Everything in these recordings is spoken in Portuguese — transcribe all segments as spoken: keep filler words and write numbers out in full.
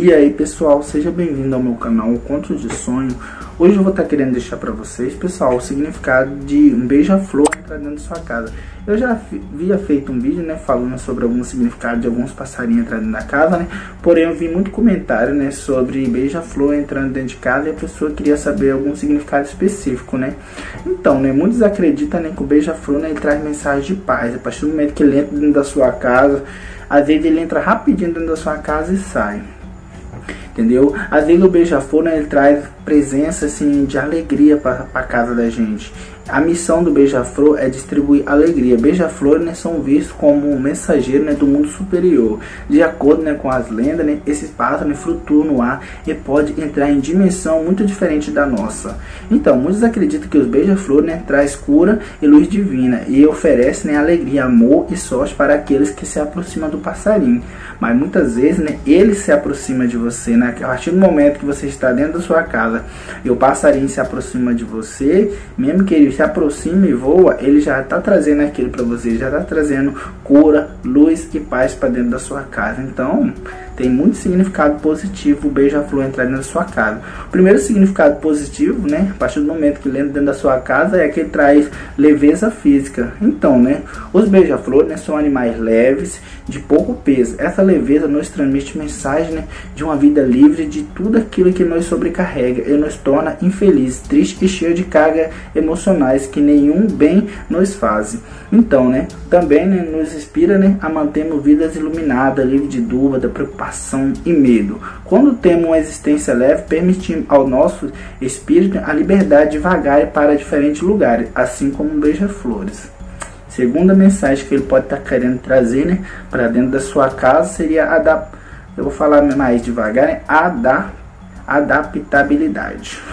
E aí pessoal, seja bem-vindo ao meu canal Contos de Sonho. Hoje eu vou estar querendo deixar para vocês, pessoal, o significado de um beija-flor entrar dentro da sua casa. Eu já havia feito um vídeo, né, falando sobre algum significado de alguns passarinhos entrando dentro da casa, né. Porém eu vi muito comentário, né, sobre beija-flor entrando dentro de casa e a pessoa queria saber algum significado específico, né. Então, né, muitos acreditam, né, que o beija-flor, né, ele traz mensagem de paz. A partir do momento que ele entra dentro da sua casa, às vezes ele entra rapidinho dentro da sua casa e sai. Entendeu? Às vezes o beija-flor, né, ele traz presença assim, de alegria para a casa da gente. A missão do beija-flor é distribuir alegria. Beija-flores, né, são vistos como um mensageiro, né, do mundo superior. De acordo, né, com as lendas, né, esse pássaro, né, flutua no ar e pode entrar em dimensão muito diferente da nossa. Então, muitos acreditam que os beija-flores, né, traz cura e luz divina e oferecem, né, alegria, amor e sorte para aqueles que se aproximam do passarinho. Mas muitas vezes, né, ele se aproxima de você, né? A partir do momento que você está dentro da sua casa e o passarinho se aproxima de você, mesmo que ele se aproxime e voa, ele já está trazendo aquilo para você, já está trazendo cura, luz e paz para dentro da sua casa. Então, tem muito significado positivo o beija-flor entrar dentro da sua casa. O primeiro significado positivo, né, a partir do momento que ele entra dentro da sua casa, é que ele traz leveza física. Então, né, os beija-flor, né, são animais leves, de pouco peso. Essa leveza nos transmite mensagem, né, de uma vida livre de tudo aquilo que nos sobrecarrega e nos torna infelizes, tristes e cheios de cargas emocionais que nenhum bem nos faz. Então, né, também, né, nos inspira, né, a mantermos vidas iluminadas, livres de dúvida, preocupação e medo. Quando temos uma existência leve, permitimos ao nosso espírito a liberdade de vagar para diferentes lugares, assim como um beija-flores. Segunda mensagem que ele pode estar querendo trazer, né, para dentro da sua casa seria a da, eu vou falar mais devagar, né, a da adaptabilidade.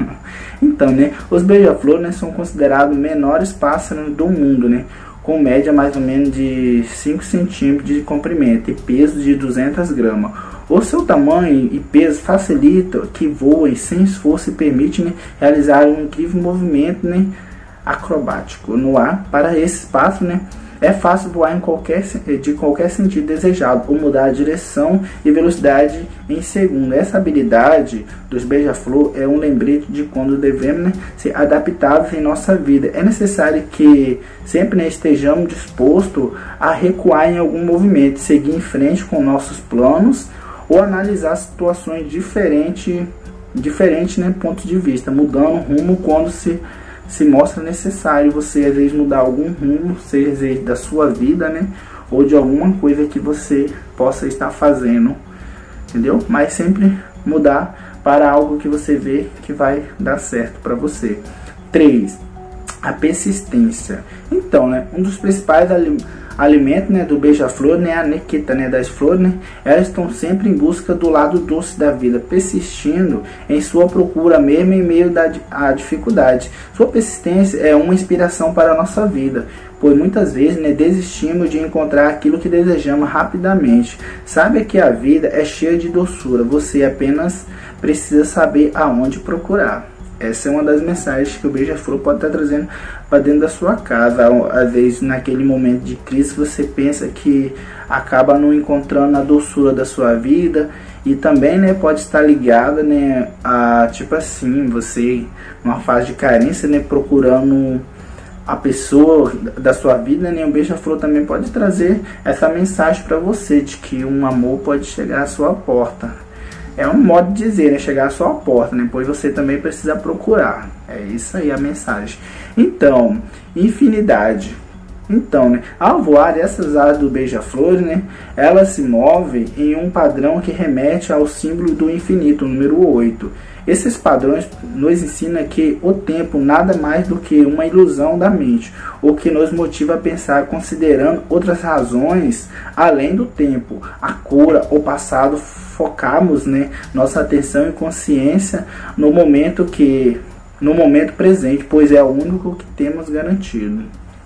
Então, né, os beija-flor, né, são considerados menores pássaros do mundo, né, com média mais ou menos de cinco centímetros de comprimento e peso de duzentas gramas. O seu tamanho e peso facilita que voem sem esforço e permite, né, realizar um incrível movimento, né, acrobático no ar. Para esse espaço, né, é fácil voar em qualquer, de qualquer sentido desejado ou mudar a direção e velocidade em segundo. Essa habilidade dos beija-flor é um lembrete de quando devemos, né, ser adaptados em nossa vida. É necessário que sempre, né, estejamos dispostos a recuar em algum movimento, seguir em frente com nossos planos ou analisar situações diferentes, diferentes, né, pontos de vista, mudando rumo quando se se mostra necessário você às vezes mudar algum rumo, seja da sua vida, né, ou de alguma coisa que você possa estar fazendo, entendeu? Mas sempre mudar para algo que você vê que vai dar certo para você. três. A persistência. Então, né, um dos principais alimentos, né, do beija-flor, né, a néctar, né, das flores, né, elas estão sempre em busca do lado doce da vida, persistindo em sua procura mesmo em meio da a dificuldade. Sua persistência é uma inspiração para a nossa vida, pois muitas vezes, né, desistimos de encontrar aquilo que desejamos rapidamente. Sabe que a vida é cheia de doçura, você apenas precisa saber aonde procurar. Essa é uma das mensagens que o beija-flor pode estar trazendo para dentro da sua casa. Às vezes, naquele momento de crise, você pensa que acaba não encontrando a doçura da sua vida. E também, né, pode estar ligada, né, a, tipo assim, você, numa fase de carência, né, procurando a pessoa da sua vida, né, o beija-flor também pode trazer essa mensagem para você, de que um amor pode chegar à sua porta. É um modo de dizer, né, chegar à sua porta, né, pois você também precisa procurar. É isso aí a mensagem. Então, infinidade. Então, né, ao voar, essas asas do beija-flor, né, elas se movem em um padrão que remete ao símbolo do infinito, número oito. Esses padrões nos ensinam que o tempo nada mais do que uma ilusão da mente, o que nos motiva a pensar considerando outras razões além do tempo, a cura, o passado. Focamos, né, nossa atenção e consciência no momento que no momento presente, pois é o único que temos garantido.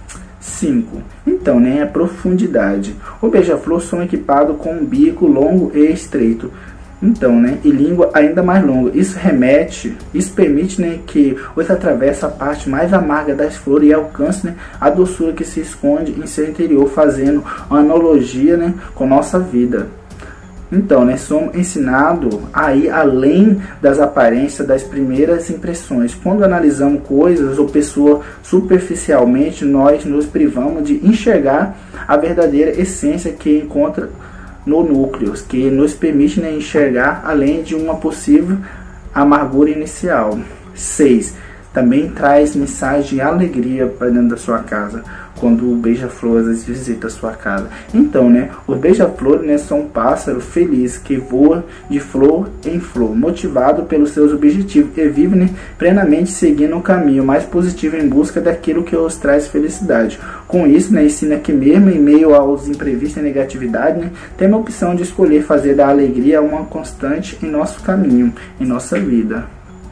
cinco. Então, né, a profundidade. O beija-flor são equipados com um bico longo e estreito. Então, né, e língua ainda mais longa. Isso remete, isso permite, né, que os atravesse a parte mais amarga das flores e alcance, né, a doçura que se esconde em seu interior, fazendo uma analogia, né, com nossa vida. Então, né, somos ensinados a ir além das aparências, das primeiras impressões. Quando analisamos coisas ou pessoas superficialmente, nós nos privamos de enxergar a verdadeira essência que encontra no núcleo, que nos permite, né, enxergar além de uma possível amargura inicial. seis. Também traz mensagem de alegria para dentro da sua casa, quando o beija-flor visita a sua casa. Então, né, os beija-flores, né, são um pássaro feliz que voa de flor em flor, motivado pelos seus objetivos e vive, né, plenamente seguindo um caminho mais positivo em busca daquilo que os traz felicidade. Com isso, né, ensina que mesmo em meio aos imprevistos e negatividade, né, temos a opção de escolher fazer da alegria uma constante em nosso caminho, em nossa vida.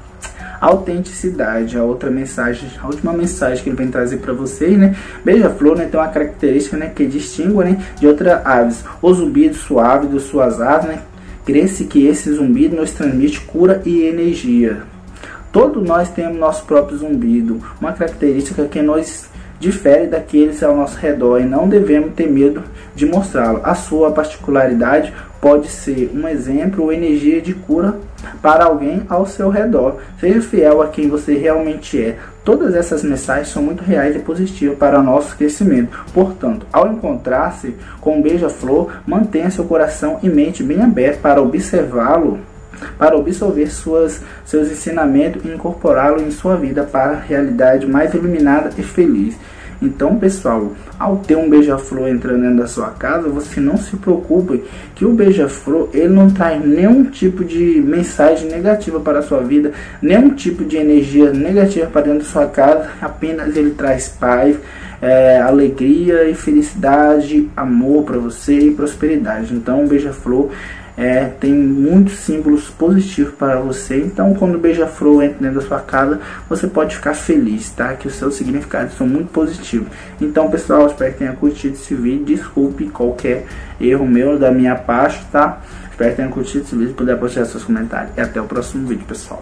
Autenticidade, a outra mensagem, a última mensagem que ele vem trazer para vocês, né? Beija-flor, né, tem uma característica, né, que distingue, né, de outras aves. O zumbido suave de suas asas, né, crê-se que esse zumbido nos transmite cura e energia. Todos nós temos nosso próprio zumbido, uma característica que nos difere daqueles ao nosso redor e não devemos ter medo de mostrá-lo. A sua particularidade pode ser um exemplo ou energia de cura para alguém ao seu redor. Seja fiel a quem você realmente é. Todas essas mensagens são muito reais e positivas para o nosso crescimento. Portanto, ao encontrar-se com um beija-flor, mantenha seu coração e mente bem aberto para observá-lo, para absorver suas, seus ensinamentos e incorporá-lo em sua vida para a realidade mais iluminada e feliz. Então, pessoal, ao ter um beija-flor entrando dentro da sua casa, você não se preocupe que o beija-flor, ele não traz nenhum tipo de mensagem negativa para a sua vida, nenhum tipo de energia negativa para dentro da sua casa, apenas ele traz paz, é, alegria e felicidade, amor para você e prosperidade. Então, o beija-flor É, tem muitos símbolos positivos para você. Então, quando o beija-flor entra dentro da sua casa, você pode ficar feliz, tá? Que os seus significados são muito positivos. Então, pessoal, espero que tenha curtido esse vídeo. Desculpe qualquer erro meu da minha parte, tá? Espero que tenha curtido esse vídeo e puder postar seus comentários. E até o próximo vídeo, pessoal.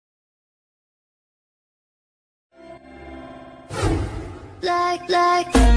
Like, like